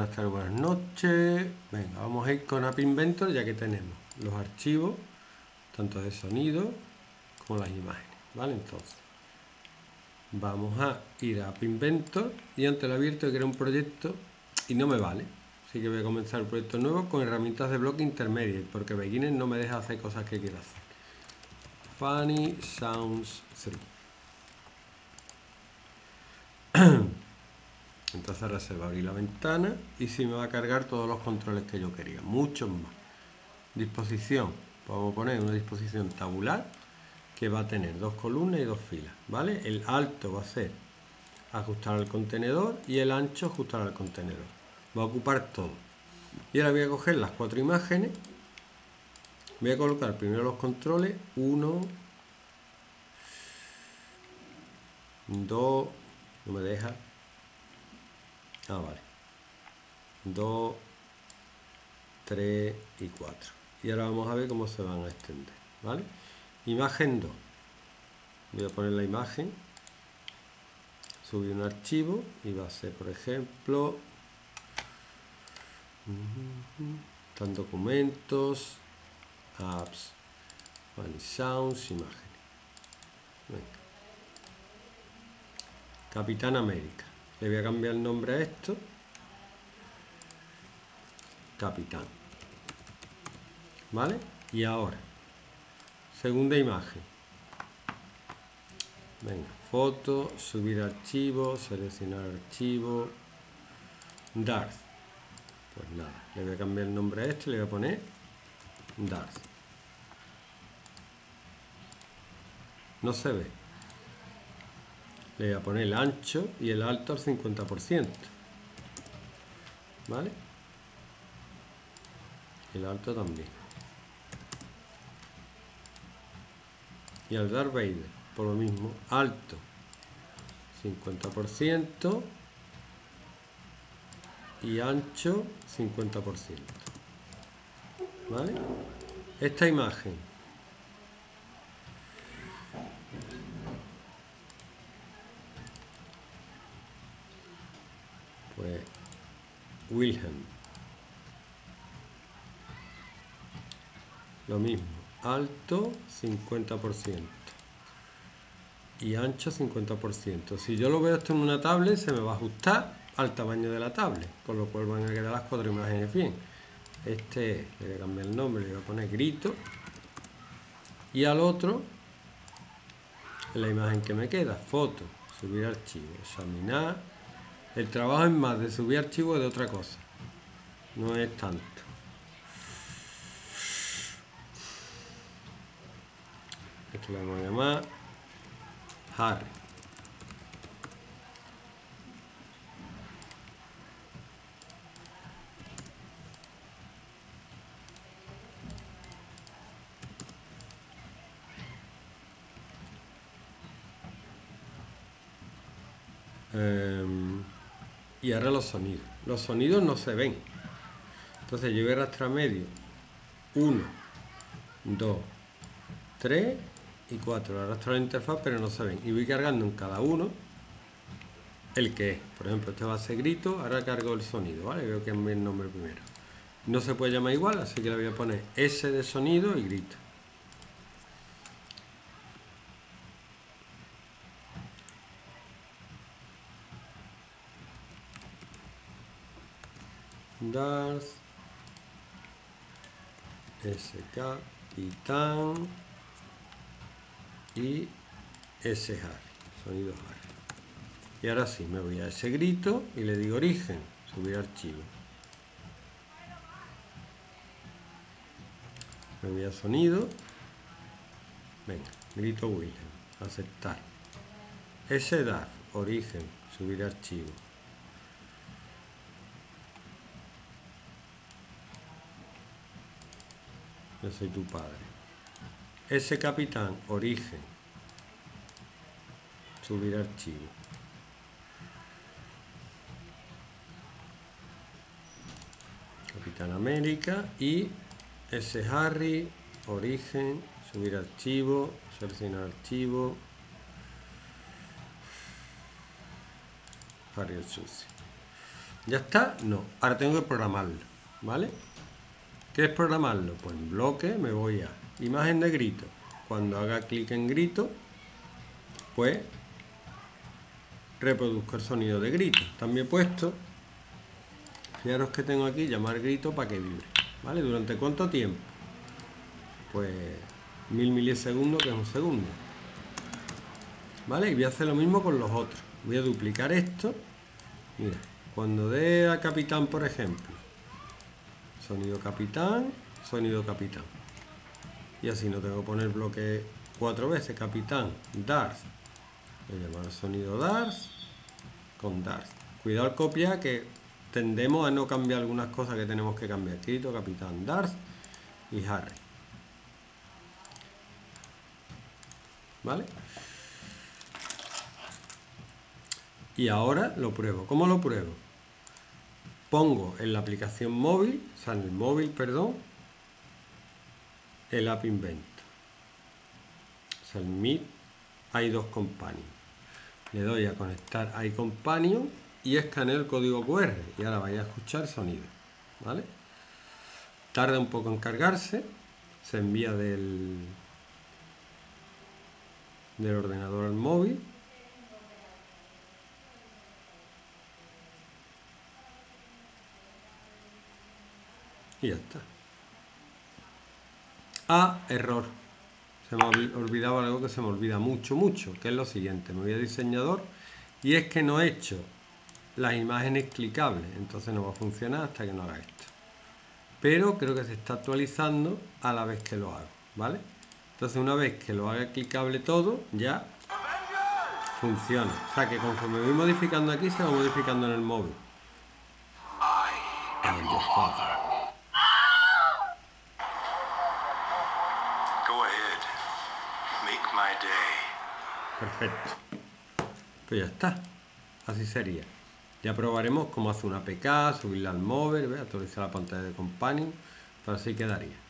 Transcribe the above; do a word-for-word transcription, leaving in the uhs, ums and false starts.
buenas tardes, buenas noches. Venga, vamos a ir con App Inventor ya que tenemos los archivos, tanto de sonido como las imágenes, ¿vale? Entonces, vamos a ir a App Inventor y antes lo he abierto que era un proyecto y no me vale. Así que voy a comenzar el proyecto nuevo con herramientas de bloque intermedio porque Beginner no me deja hacer cosas que quiero hacer. Funny Sounds tres. Entonces ahora se va a abrir la ventana y sí me va a cargar todos los controles que yo quería, muchos más. Disposición, vamos a poner una disposición tabular que va a tener dos columnas y dos filas, ¿vale? El alto va a ser ajustar al contenedor y el ancho ajustar al contenedor. Va a ocupar todo. Y ahora voy a coger las cuatro imágenes, voy a colocar primero los controles, uno, dos, no me deja, ah vale, dos, tres y cuatro. Y ahora vamos a ver cómo se van a extender, ¿vale? Imagen dos. Voy a poner la imagen, subir un archivo y va a ser, por ejemplo, están documentos, apps, Funny Sounds, imágenes. Venga. Capitán América. Le voy a cambiar el nombre a esto. Capitán. ¿Vale? Y ahora, segunda imagen. Venga, foto, subir archivo, seleccionar archivo, Darth. Pues nada, le voy a cambiar el nombre a esto y le voy a poner Darth. No se ve. Le voy a poner el ancho y el alto al cincuenta por ciento. ¿Vale? El alto también. Y al Darth Vader, por lo mismo, alto cincuenta por ciento y ancho cincuenta por ciento. ¿Vale? Esta imagen pues Wilhelm, lo mismo, alto cincuenta por ciento y ancho cincuenta por ciento. Si yo lo veo esto en una tablet se me va a ajustar al tamaño de la tablet, con lo cual van a quedar las cuatro imágenes bien. Este le voy a cambiar el nombre, le voy a poner grito, y al otro la imagen que me queda, foto, subir archivo, examinar. El trabajo es más de subir archivo que de otra cosa, no es tanto. Esto lo vamos a llamar Harry. Um, y ahora los sonidos. Los sonidos no se ven. Entonces yo voy a arrastrar medio uno, dos, tres y cuatro. Arrastro la interfaz pero no se ven. Y voy cargando en cada uno el que es. Por ejemplo, este va a ser grito. Ahora cargo el sonido, ¿vale? Veo que es el nombre primero. No se puede llamar igual, así que le voy a poner S de sonido y grito. Darth, S Capitán y S Harry, sonido Harry. Y ahora sí, me voy a ese grito y le digo origen, subir archivo. Me voy a sonido, venga, grito Wilhelm, aceptar. S Darth, origen, subir archivo. Yo soy tu padre. S Capitán, origen, subir archivo. Capitán América y S Harry, origen, subir archivo, seleccionar archivo. Harry el sucio. ¿Ya está? No. Ahora tengo que programarlo, ¿vale? ¿Qué es programarlo? Pues en bloque me voy a imagen de grito. Cuando haga clic en grito, pues reproduzco el sonido de grito. También he puesto, fijaros que tengo aquí, llamar grito para que vibre, ¿vale? ¿Durante cuánto tiempo? Pues mil milisegundos, que es un segundo, ¿vale? Y voy a hacer lo mismo con los otros. Voy a duplicar esto. Mira, cuando dé a capitán, por ejemplo, sonido capitán, sonido capitán. Y así no tengo que poner bloque cuatro veces. Capitán, Darth. Voy a llamar sonido Darth con Darth. Cuidado al copiar, que tendemos a no cambiar algunas cosas que tenemos que cambiar. Escrito, capitán, Darth y Harry. ¿Vale? Y ahora lo pruebo. ¿Cómo lo pruebo? Pongo en la aplicación móvil, o sea, en el móvil, perdón, el App Invent. O sea, el Meet i dos Companion. Le doy a conectar iCompanion y escaneo el código cu erre. Y ahora vais a escuchar sonido, ¿vale? Tarda un poco en cargarse. Se envía del, del ordenador al móvil. Y ya está. Ah, error. Se me olvidaba algo que se me olvida mucho, mucho, que es lo siguiente. Me voy a diseñador y es que no he hecho las imágenes clicables, entonces no va a funcionar hasta que no haga esto. Pero creo que se está actualizando a la vez que lo hago, ¿vale? Entonces una vez que lo haga clicable todo, ya funciona. O sea que conforme voy modificando aquí, se va modificando en el móvil. I am your father. Go ahead. Make my day. Perfecto. Pues ya está. Así sería. Ya probaremos cómo hacer una A P K, subirla al móvil, ¿ves? Actualizar la pantalla de Companion, pero así quedaría.